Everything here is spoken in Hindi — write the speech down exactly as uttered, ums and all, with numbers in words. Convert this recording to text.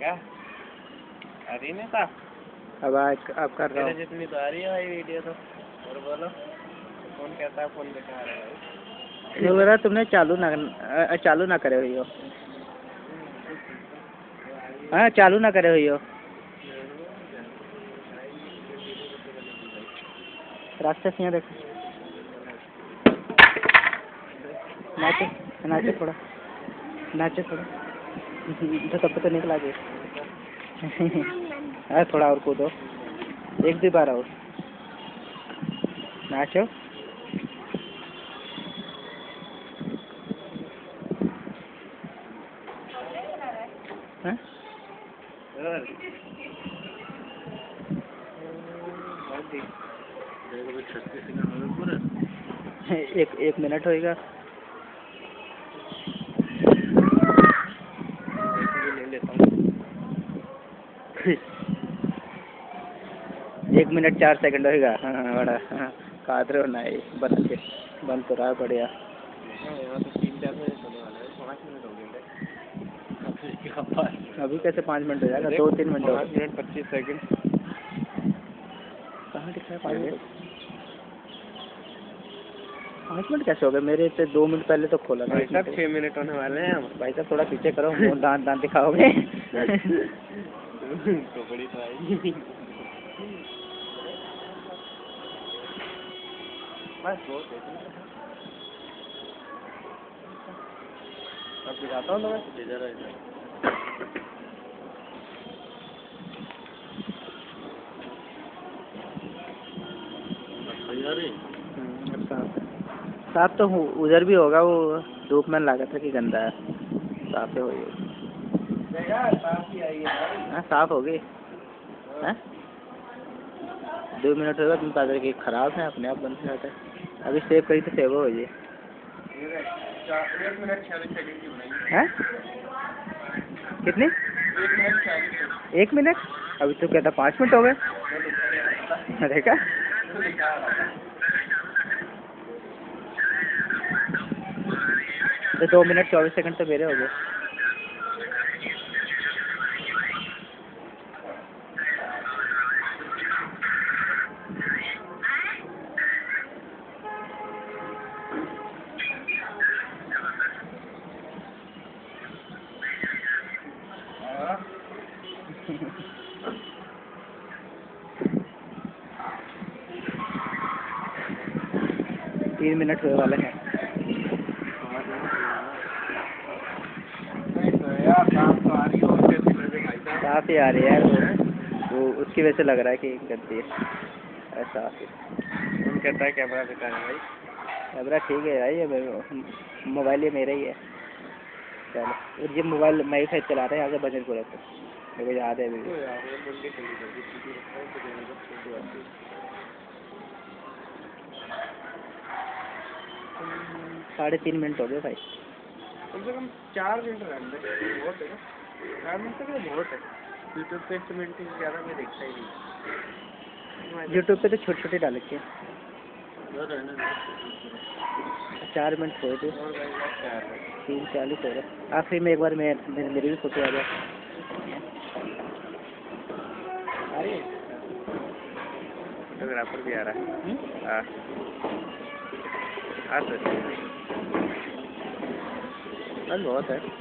क्या आ रही नहीं था? अब आज अब कर रहा हूँ। जितनी तो आ रही है भाई वीडियो तो। और बोलो कौन कहता है फोन बेकार है भाई? वो बोला तुमने चालू ना चालू ना करे हुई हो। हाँ चालू ना करे हुई हो। रास्ते से यहाँ देखो। नाचे नाचे थोड़ा नाचे थोड़ा तो तब तो निकला गया। हाँ थोड़ा और कूदो एक दो बार और नाचो। हाँ एक एक मिनट होएगा। एक मिनट चार सेकंड होएगा। हाँ बड़ा हाँ काट रहे हो ना बंद के बंद तो रहा बढ़िया। अभी कैसे पाँच मिनट हो जाएगा? दो तीन मिनट हो पाँच मिनट पच्चीस सेकंड कहाँ दिखा है? पाँच मिनट पाँच मिनट कैसे हो गए? मेरे से दो मिनट पहले तो खोला था। भाई साहब छः मिनट होने वाले हैं हम। भाई साहब थोड़ा पीछे करो दांत दांत दिखाओगे। तो बड़ी तो आएगी बस बहुत अब दिखाता हूँ तुम्हें इधर इधर साफ तो उधर भी होगा। वो धूप में लगा था कि गंदा है। साफ हो गई। हाँ साफ हो गई। हाँ दो मिनट होगा तुम पागल की खराब है अपने आप बंद हो जाता है। अभी सेव करी तो सेव हो जाए। एक मिनट छियालीस सेकंड की बनाई है कितनी? एक मिनट छियालीस एक मिनट। अभी तो कहता पाँच मिनट हो गए। देखा तो दो मिनट चौबीस सेकंड तो मेरे हो गए। तीन मिनट हुए वाले हैं। साफ ही आ रही है यार। वो वो उसकी वजह से लग रहा है कि गंदी है। ऐसा कौन कहता है कैमरा बेकार है भाई? कैमरा ठीक है भाई। मोबाइल ये मेरा ही है। चलो और ये मोबाइल मैं ही खरीद चला रहा है आगे बजरपुरा से। मेरे को याद है अभी। साढ़े तीन मिनट हो गए भाई। कम से कम चार मिनट रहने बहुत है ना। चार मिनट तक बहुत है। यूट्यूब पे एक मिनट से ज़्यादा मैं देखता ही नहीं। यूट्यूब पे तो छोटे छोटे डाल के चार मिनट हो थे। तीन चालीस हो रहा। आखिरी में एक बार मैं मेरी भी फोटो आ जाए। अरे फोटोग्राफर भी आ रहा है। हाँ हाँ सर बहुत है।